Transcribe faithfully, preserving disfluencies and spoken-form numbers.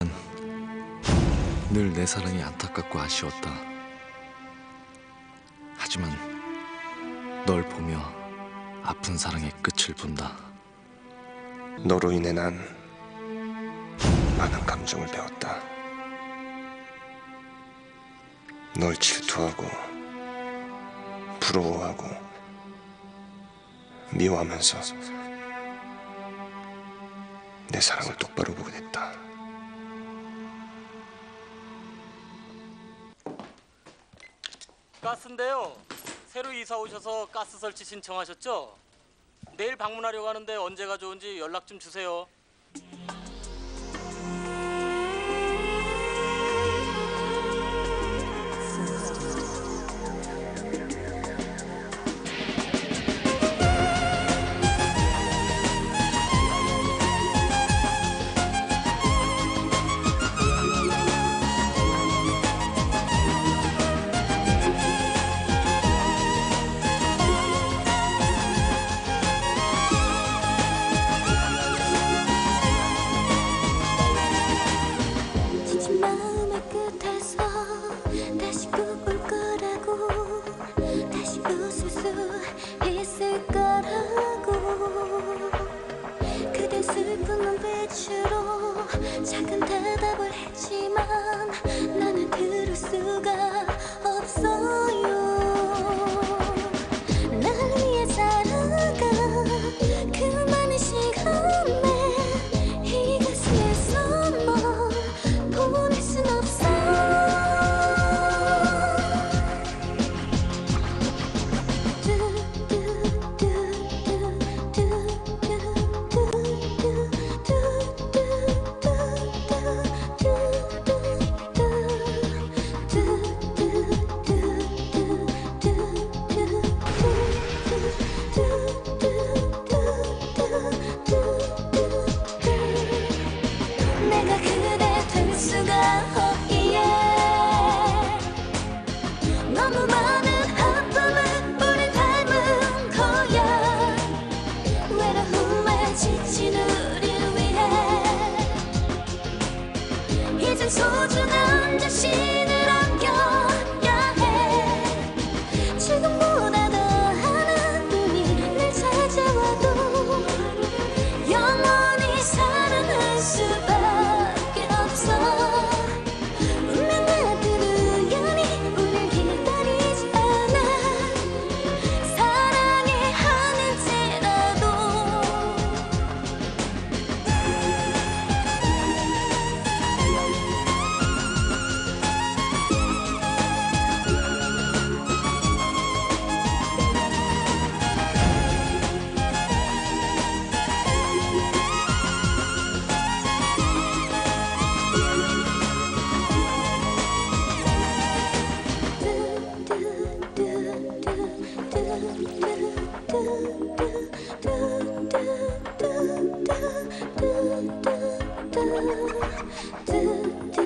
늘 내 사랑이 안타깝고 아쉬웠다. 하지만 널 보며 아픈 사랑의 끝을 본다. 너로 인해 난 많은 감정을 배웠다. 널 질투하고 부러워하고 미워하면서 내 사랑을 똑바로 보게 됐다. 가스인데요. 새로 이사 오셔서 가스 설치 신청하셨죠? 내일 방문하려고 하는데 언제가 좋은지 연락 좀 주세요. 다시 꼭 올 거라고, 다시 웃을 수 있을 거라고. 그댄 슬픈 눈빛으로 작은 대답을 했지만 나는 들을 수가 없어요. 날 위해 살아가 그 많은 시간에 이 가슴에서 널 보낼 순 없어. 내가 그대 될 수가 없기에 너무 많은 아픔을 우리 닮은 거야. 외로움에 지친 우릴 위해 이젠 소중한 자신을 아껴야 해. 지금보다 더 하나뿐인 날 찾아와도 영원히 사랑할 수밖에 없어. 운명 같은 우연히 우릴 기다리지 않아. 사랑해 하는지라도 do